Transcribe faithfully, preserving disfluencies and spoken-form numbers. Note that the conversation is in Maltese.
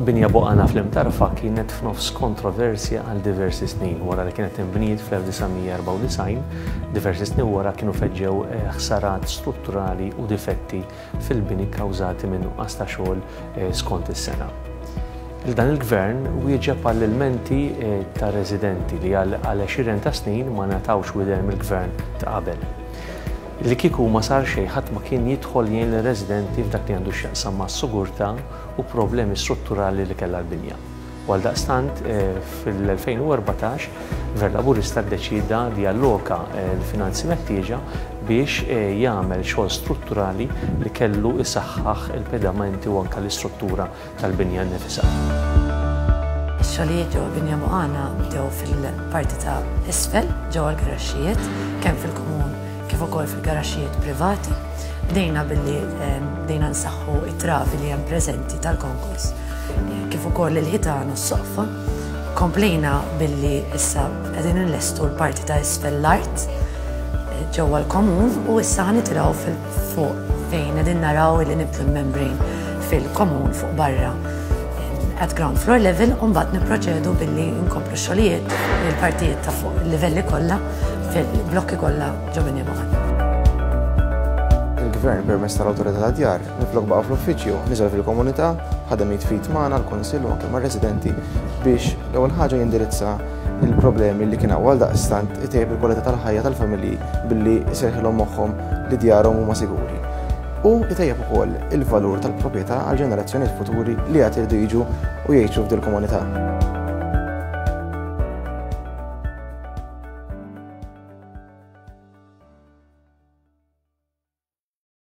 Binja Boqana fl-Imtarfa kienet f'nofs kontroversja għal diversi snin wara li kienet inbniet fl-elf tisa' erba' u disgħin, diversi snin wara kienu feġġew ħsarat strutturali u difetti fil-bini kkawżati minn nuqqas ta' xogħol skont is-sena. Dan il-gvern wieġeb għall-ilmenti ta' residenti li għal għexieren ta' snin ma natawx widhem mill-gvern ta' qabel. Li kieku ma sar xejn ħadd ma kien jidħol jgħin lir-residenti f'dak li għandu x'jaqsam mas-sigurtà u problemi strutturali li kellha l-binja. Għaldaqstant fil-elfejn u erbatax Gvern Laburista ddeċida li alloka l-finanzi meħtieġa biex jagħmel xogħol strutturali li kellu isaħħaħ il-pedamenti u anke l-istruttura tal-binja nnifisha. Ix-xogħlijiet ġewwa Binja Boqana bdew fil-parti ta' isfel ġewwa l-garaxxijiet kemm fil-komun kif ukoll fil-garaxxijiet privati. Bdejna billi bdejna nsaħħu it-travi li hemm preżenti tal-konkurs kif ukoll il-ħitan u s-soqfa. Komplejna billi issa qegħdin inlestu l-parti ta' isfel l-art ġewwa l-komun u issa ħanitilgħu fil-fuq fejn qegħdin naraw li nibdu l-membrane fil-komun fuq barra at ground floor level u mbagħad nipproċedu billi nkomplu x-xogħlijiet il-partijiet ta' fuq il-livelli kollha fil-blokki kollha ġew Binja Boqana. Il-Gvern permezz tal-Awtorità tad-Djar niflok baqa' fl-uffiċċju niżel fil-komunità, ħadem jitfit magħna l-Kunsill u anke mar-residenti biex l-ewwel ħaġa jindirizza il-problemi li kien għal daqstant itejjeb il-kwalità tal-ħajja tal-familji billi iserħilhom moħħhom li djarhom huma siguri. U itejjeb ukoll il-valur tal-proprjetà għal ġenerazzjonijiet futuri li qed irdu jiġu u jgħixu f'din il-komunità.